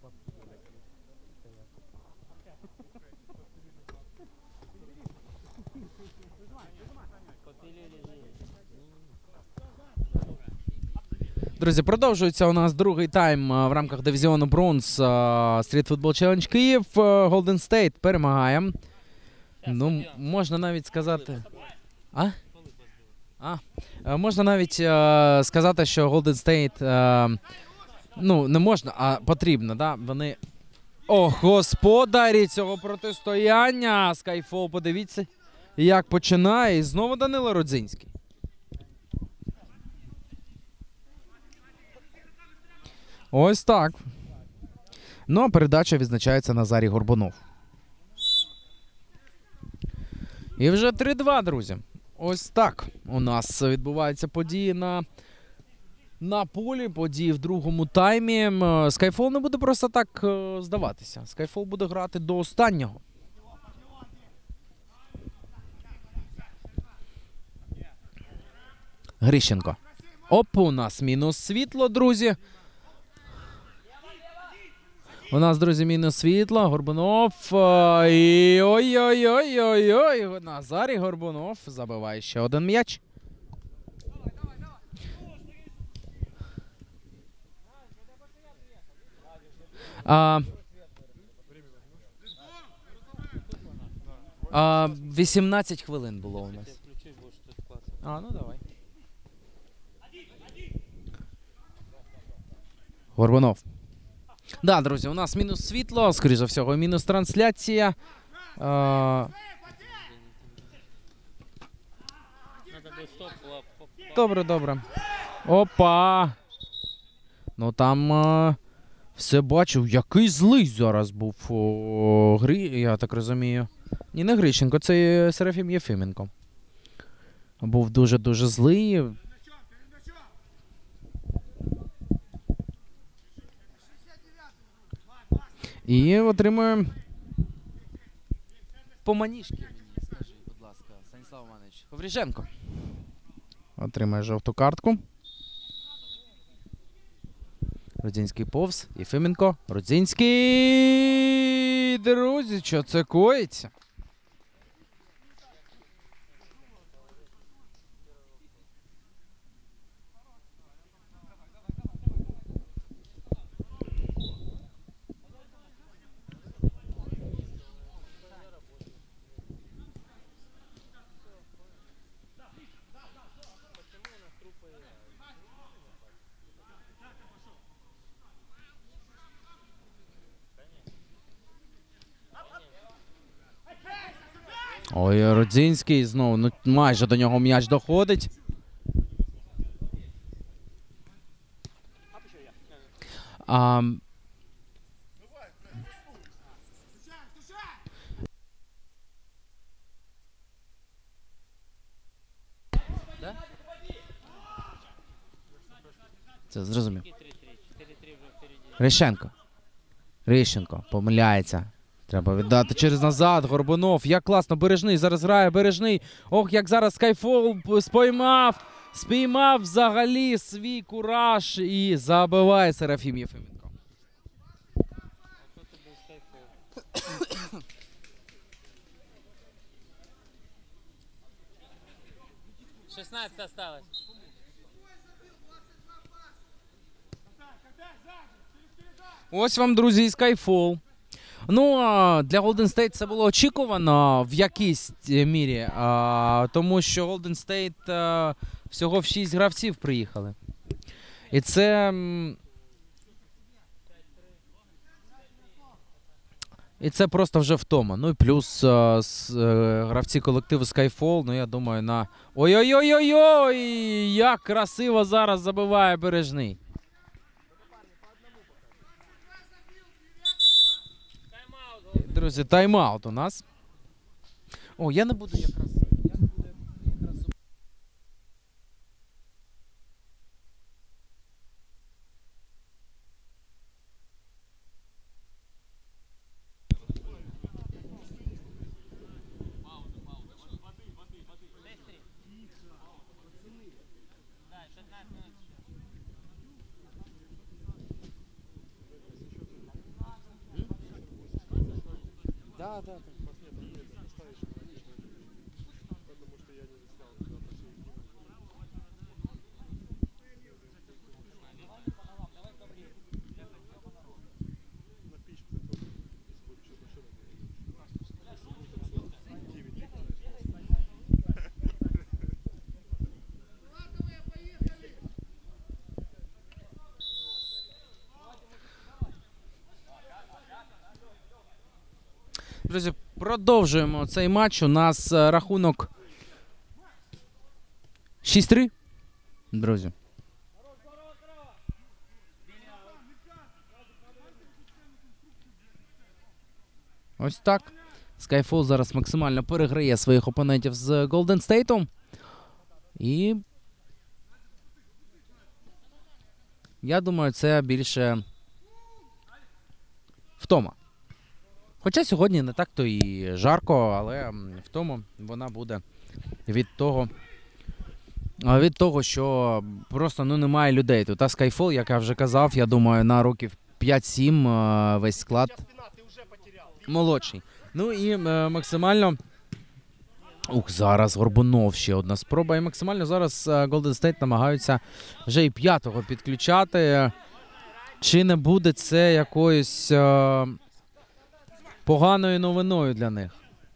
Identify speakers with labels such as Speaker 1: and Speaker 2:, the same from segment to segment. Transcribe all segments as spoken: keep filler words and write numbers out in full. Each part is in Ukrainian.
Speaker 1: Друзі, продовжується у нас другий тайм в рамках дивізіону Бронз Street Football Challenge Київ. Golden State перемагає. Ну, можна навіть сказати... А? А? Можна навіть е, сказати, що Golden State, е, ну, не можна, а потрібно, да? Вони... О, господарі цього протистояння! Skyfall, подивіться, як починає. І знову Данило Рудзинський. Ось так. Ну, а передача відзначається Назарій Горбунов. І вже три-два, друзі. Ось так у нас відбуваються події на, на полі, події в другому таймі. Skyfall не буде просто так здаватися. Skyfall буде грати до останнього. Грищенко. Оп, у нас мінус світло, друзі. У нас, друзі, мінус світло. Горбунов. І ой-ой-ой-ой-ой. Назарій Горбунов забиває ще один м'яч. А, а, вісімнадцять хвилин було у нас. А, ну давай. Горбунов. Да, друзі, у нас мінус світло, скоріше за всього, мінус трансляція. А... Добре, добре. Опа! Ну там а... все бачив, який злий зараз був о, Гри, я так розумію. Ні, не Грищенко, це Серафім Єфименко. Був дуже-дуже злий. І отримує по маніжки мені, скажи, будь ласка, Станіслав Іванович. Ковріженко отримує жовту картку. Рудзинський повз. Єфименко. Рудзинський. Друзі, що це коїться? Ой, Рудзинський знову, ну майже до нього м'яч доходить. А... Це зрозумів. Грищенко. Грищенко помиляється. Треба віддати через назад. Горбунов. Як класно. Бережний. Зараз грає Бережний. Ох, як зараз Skyfall споймав. Спіймав взагалі свій кураж. І забиває Серафім Єфименко.
Speaker 2: шістнадцять осталось.
Speaker 1: Ось вам, друзі, і Skyfall. Ну, для Golden State це було очікувано в якійсь мірі, тому що Golden State всього в шість гравців приїхали. І це... І це просто вже втома. Ну і плюс гравці колективу Skyfall, ну я думаю, на... Ой-ой-ой-ой-ой! Як красиво зараз забиває Бережний. Друзі, тайм-аут у нас. О, я не буду якраз... Я не буду якраз... Да, да, да. Друзі, продовжуємо цей матч. У нас е, рахунок шість три. Друзі. Ось так. Skyfall зараз максимально переграє своїх опонентів з Golden State. І я думаю, це більше втома. Хоча сьогодні не так-то і жарко, але втома вона буде від того, від того, що просто ну, немає людей тут. А Skyfall, як я вже казав, я думаю, на років п'ять-сім весь склад молодший. Ну і максимально... Ух, зараз Горбунов ще одна спроба. І максимально зараз Golden State намагаються вже і п'ятого підключати. Чи не буде це якоюсь е поганою новиною для них?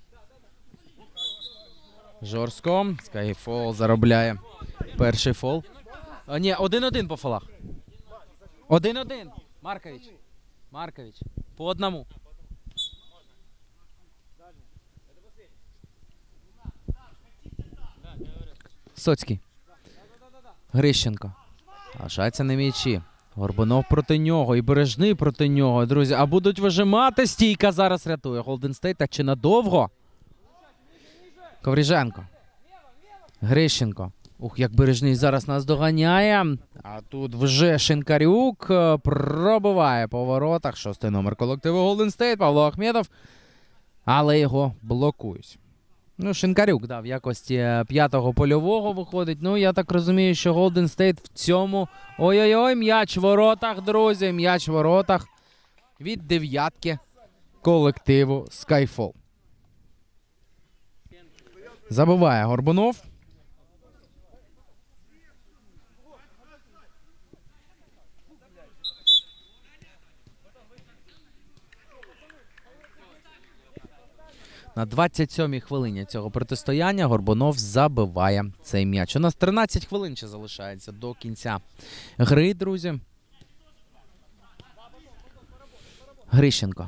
Speaker 1: Жорстко. Skyfall заробляє перший фол. А, ні, один-один по фолах. один-один. Маркович. Маркович. По одному. Соцький. Грищенко. Лишається на м'ячі. Горбунов проти нього і Бережний проти нього. Друзі, а будуть вижимати. Стійка зараз рятує Golden State. А чи надовго? Ковріженко. Грищенко. Ух, як Бережний зараз нас доганяє. А тут вже Шинкарюк пробиває по воротах. Шостий номер колективу Golden State. Павло Ахметов. Але його блокують. Ну, Шинкарюк, да, в якості п'ятого польового виходить. Ну, я так розумію, що Golden State в цьому... Ой-ой-ой, м'яч в воротах, друзі, м'яч в воротах від дев'ятки колективу Skyfall. Забиває Горбунов. На двадцять сьомій хвилині цього протистояння Горбунов забиває цей м'яч. У нас тринадцять хвилин ще залишається до кінця гри, друзі. Грищенко.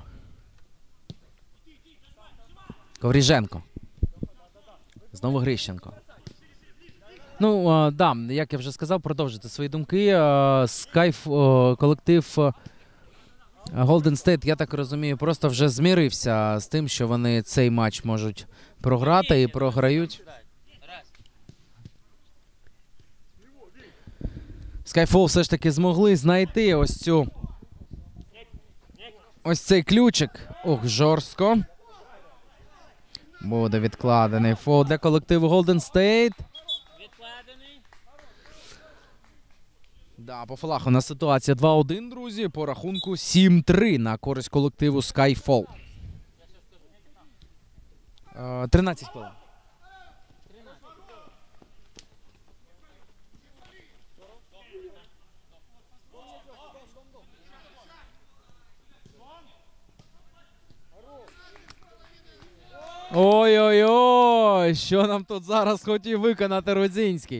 Speaker 1: Ковріженко. Знову Грищенко. Ну, а, да, як я вже сказав, продовжуйте свої думки. Скайф, колектив Golden State, я так розумію, просто вже змірився з тим, що вони цей матч можуть програти і програють. Skyfall все ж таки змогли знайти ось цю ось цей ключик. Ох, жорстко. Буде відкладений фол для колективу Golden State. Да, по фолах у нас ситуація два один, друзі. По рахунку сім три на користь колективу Skyfall. Е, тринадцять хвилин. Ой-ой-ой, що нам тут зараз хотів виконати Рудзінський.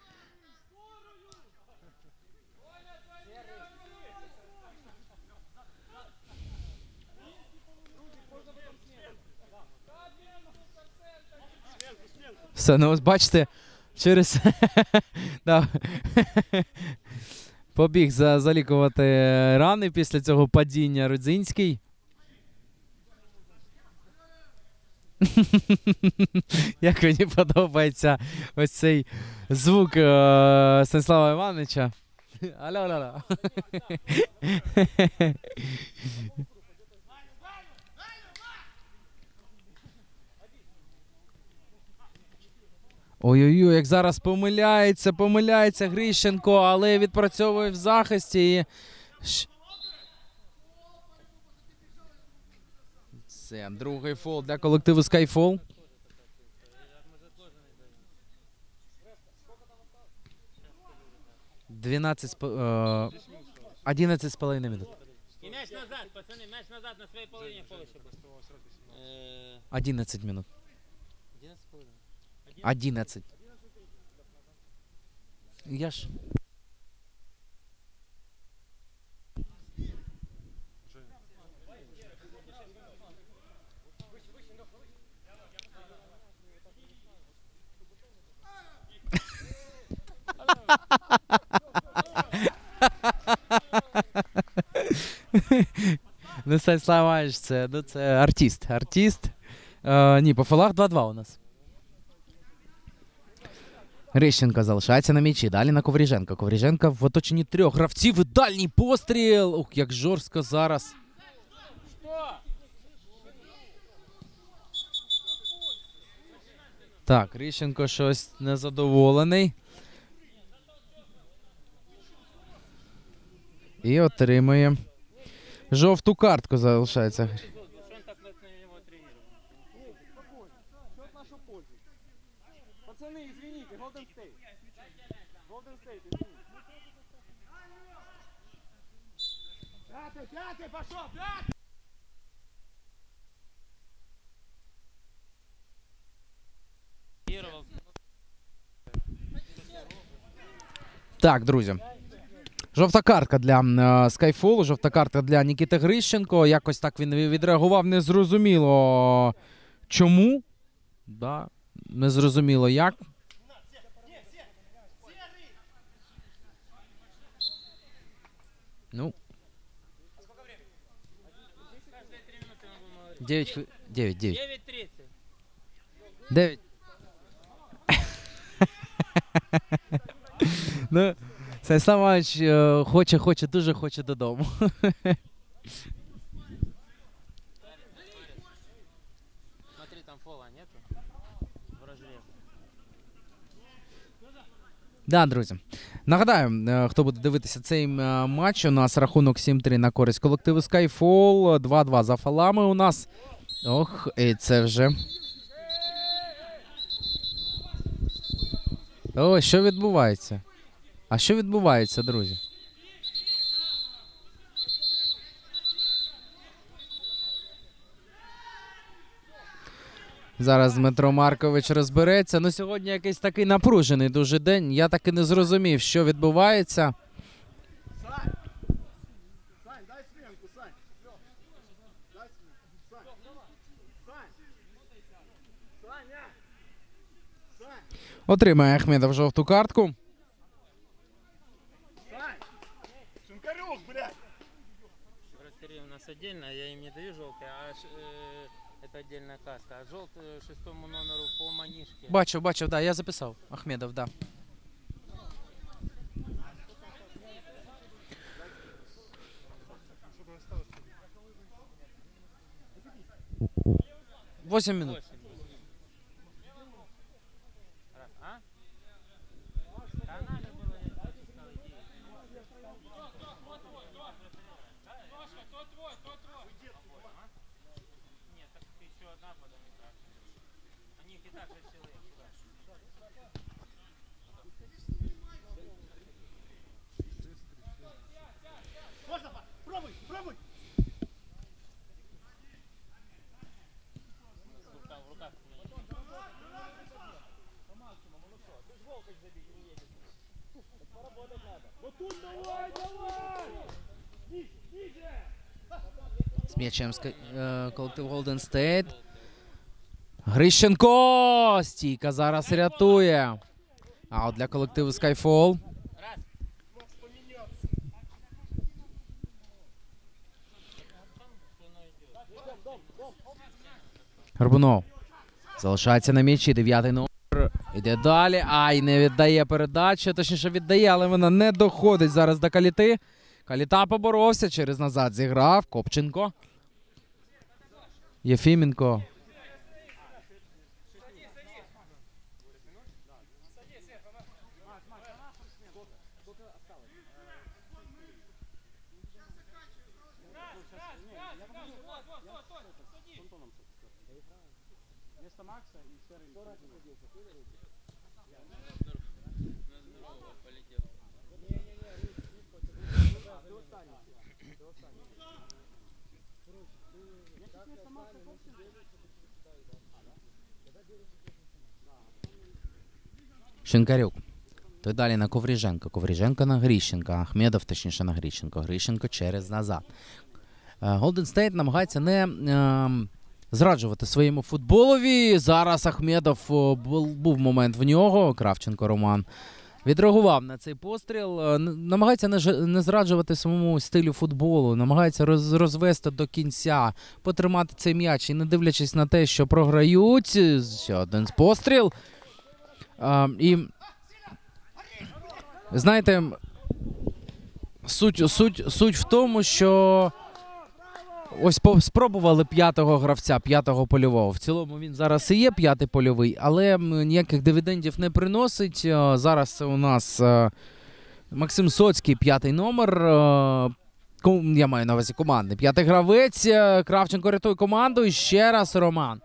Speaker 1: Все, ну ось бачите, через... да. Побіг за... залікувати рани після цього падіння Рудзінський. Як мені подобається ось цей звук е Станіслава Івановича. Алло-алло-алло. Ой-ой-ой, як зараз помиляється, помиляється Грищенко, але відпрацьовує в захисті. І... Це другий фол для колективу Skyfall. дванадцять з по- е, одинадцять з половиною минут.
Speaker 2: І м'яч назад, пацани, м'яч назад на своїй половині поля, щоб. Е,
Speaker 1: одинадцять минут.
Speaker 2: одинадцять з половиною.
Speaker 1: одинадцять. Я ж... Ну, Сань Славович, це, ну, це артист. Артист. Е, ні, по фолах два-два у нас. Грищенко залишається на м'ячі. Далі на Ковріженка. Ковріженка в оточенні трьох гравців. І дальній постріл. Ух, як жорстко зараз. Так, Грищенко щось незадоволений. І отримує жовту картку, залишається.
Speaker 2: Що він так на нього отреагував?
Speaker 3: Пацаны, извините, Golden State. Golden State, извините. Пятый, пятый, пошел, пятый!
Speaker 1: Так, друзі. Жовта картка для Skyfall, жовта картка для Нікіти Грищенко. Якось так він відреагував, незрозуміло чому. Да, незрозуміло як. Ну. дев'ять хвилин. дев'ять, дев'ять.
Speaker 2: дев'ять тридцять.
Speaker 1: дев'ять. Ну, Сань Славович е, хоче, хоче, дуже хоче додому.
Speaker 2: Смотри, там фола нету. Вражлеб.
Speaker 1: Да, друзі. Нагадаю, е, хто буде дивитися цей е, матч, у нас рахунок сім-три на користь колективу Skyfall, два-два за фолами у нас. Ох, і це вже... О, що відбувається? А що відбувається, друзі? Зараз Дмитро Маркович розбереться. Ну, сьогодні якийсь такий напружений дуже день. Я так і не зрозумів, що відбувається.
Speaker 3: Сань! Сань, дай сменку, Сань! Дай сменку, Сань! Сань! Саня! Сань!
Speaker 1: Отримає Ахмедов жовту картку.
Speaker 3: Сань! Шинкарюк, блядь!
Speaker 2: Вратари у нас отдельно, я им не даю желтый, а ш- э, это отдельная каска. А желтый шестому номеру по манишке.
Speaker 1: Бачив, бачив, да, я записав. Ахмедов, да. Восемь минут.
Speaker 2: Восемь. Раз, а? Да надо было, я сказал, иди. Нет, так еще одна потом и так. У них и так шесть человек.
Speaker 3: Можно, па? Пробуй, пробуй!
Speaker 2: Рука в руках.
Speaker 3: Вот тут давай, давай! Ниже, ниже!
Speaker 1: З м'ячем ска- е, колектив Golden State. Грищенко! Стійка зараз рятує. А от для колективу Skyfall.
Speaker 2: Раз.
Speaker 1: Горбунов. Залишається на м'ячі. Дев'ятий номер. Іде далі. Ай, не віддає передачу. Точніше віддає, але вона не доходить зараз до Каліти. Каліта поборовся. Через назад зіграв. Копченко. Єфіменко.
Speaker 3: С Антоном четвертый. Вместо Макса и Серый. Вместо Макса Костин?
Speaker 1: Шинкарюк. То й далі на Ковріженка. Ковріженка на Гріщенка. Ахмедов, точніше, на Гріщенко. Гріщенко через назад. Голден Стейт намагається не е, зраджувати своєму футболові. Зараз Ахмедов, о, був, був момент в нього. Кравченко Роман відреагував на цей постріл. Е, намагається не, ж- не зраджувати своєму стилю футболу. Намагається роз, розвести до кінця, потримати цей м'яч. І не дивлячись на те, що програють. Ще один постріл. Е, і знаєте, суть, суть, суть в тому, що ось по- спробували п'ятого гравця, п'ятого польового. В цілому він зараз і є п'ятий польовий, але м, ніяких дивідендів не приносить. Е, Зараз це у нас е, Максим Соцький, п'ятий номер. е, ком- Я маю на увазі команди. П'ятий гравець. е, Кравченко рятує команду. І ще раз Роман.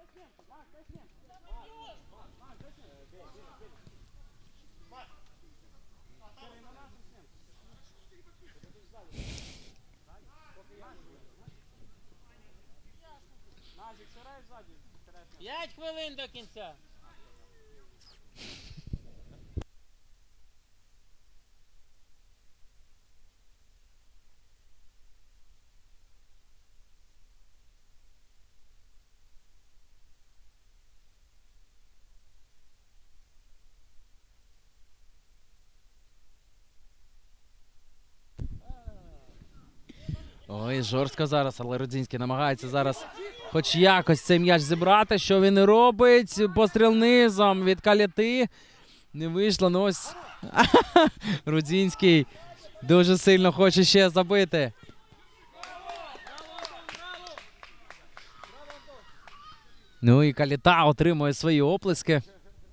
Speaker 3: Назик, Серый сзади. Серый снял.
Speaker 2: П'ять хвилин до кінця.
Speaker 1: Ой, жорстко зараз, але Рудзінський намагається зараз хоч якось цей м'яч зібрати. Що він і робить? Постріл низом від Каліти. Не вийшло, ну ось Рудзінський дуже сильно хоче ще забити. Ну і Каліта отримує свої оплески.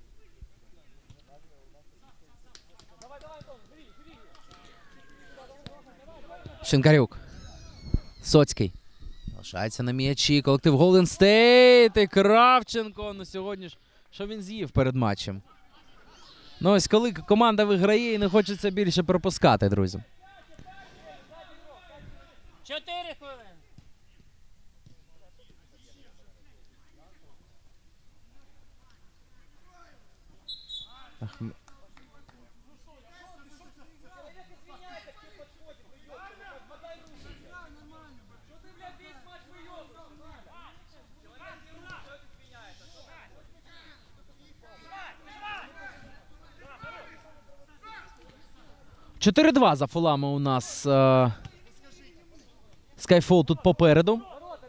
Speaker 1: Шинкарюк. Соцький. Залишається на м'ячі. Колектив Голден Стейт. І Кравченко. Ну сьогодні ж, що він з'їв перед матчем? Ну ось коли команда виграє і не хочеться більше пропускати, друзі.
Speaker 2: Чотири хвилини.
Speaker 1: Ахм- чотири два за фолами у нас. Е... Скайфол тут попереду.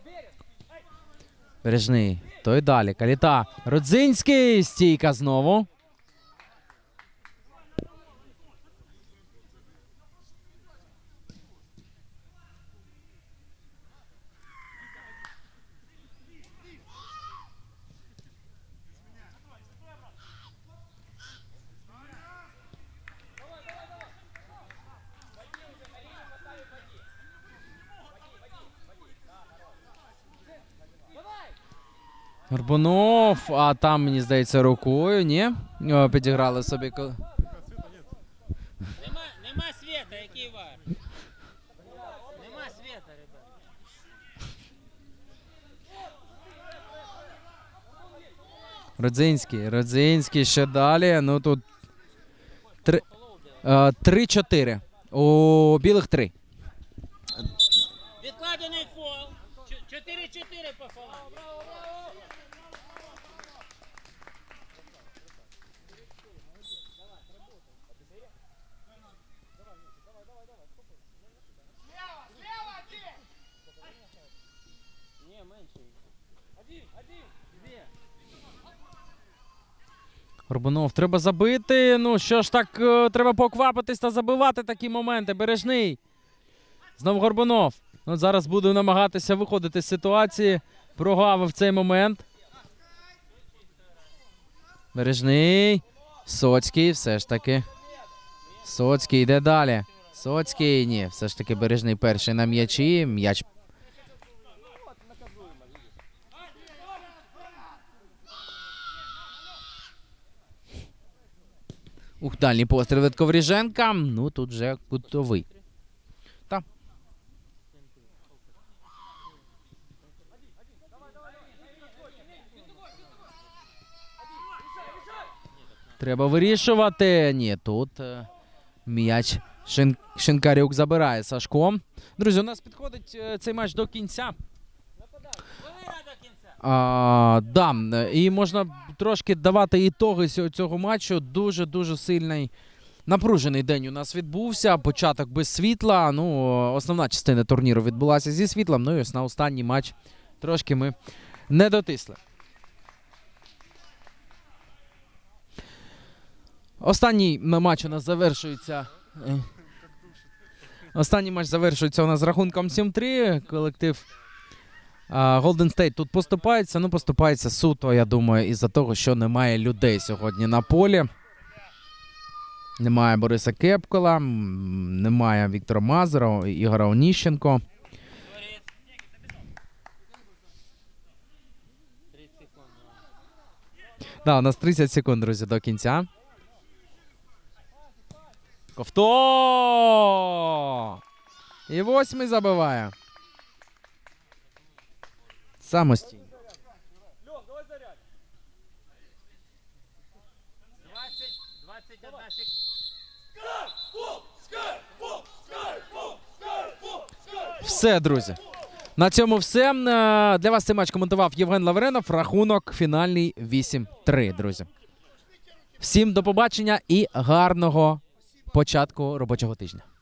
Speaker 1: Бережний. То й далі. Каліта. Рудзинський. Стійка знову. Горбунов, а там, мені здається, рукою, ні? О, підіграли собі. ко-
Speaker 2: Нема, нема світа, який вар. Нема світа, ребят.
Speaker 1: Родзинський, Родзинський ще далі. Ну тут три- е, три-чотири. У білих три.
Speaker 2: Відкладений фол. Чо- чотири-чотири по фолам. Ні, менше. Один, один, дві.
Speaker 1: Горбунов, треба забити. Ну що ж так, е, треба поквапитись та забивати такі моменти. Бережний. Знову Горбунов. Ну, зараз буду намагатися виходити з ситуації. Прогавив цей момент. Бережний. Соцький, все ж таки. Соцький йде далі. Соцький, ні, все ж таки Бережний перший на м'ячі. М'яч Ух, дальній постріл від Ковріженка. Ну, тут вже кутовий. Та. Треба вирішувати. Ні, тут е, м'яч Шин... Шинкарюк забирає Сашко. Друзі, у нас підходить е, цей матч до кінця. А, да, і можна трошки давати ітоги цього- цього матчу. Дуже-дуже сильний напружений день у нас відбувся. Початок без світла. Ну, основна частина турніру відбулася зі світлом. Ну і ось на останній матч трошки ми не дотисли. Останній матч у нас завершується. е, Останній матч завершується у нас з рахунком сім три. Колектив а, Golden State тут поступається. Ну, поступається суто, я думаю, із-за того, що немає людей сьогодні на полі. Немає Бориса Кепкола, м, немає Віктора Мазура, Ігора Оніщенко.
Speaker 2: тридцать секунд.
Speaker 1: Да, у нас тридцять секунд, друзі, до кінця. Ковто! І восьмий забиває. Самостійно.
Speaker 3: Лех, давай зарядь.
Speaker 2: двадцать, двадцать одна секунда.
Speaker 1: Все, друзі. На цьому все. Е, Для вас цей матч коментував Євген Лавренов. Рахунок фінальний вісім три, друзі. Всім до побачення і гарного початку робочого тижня.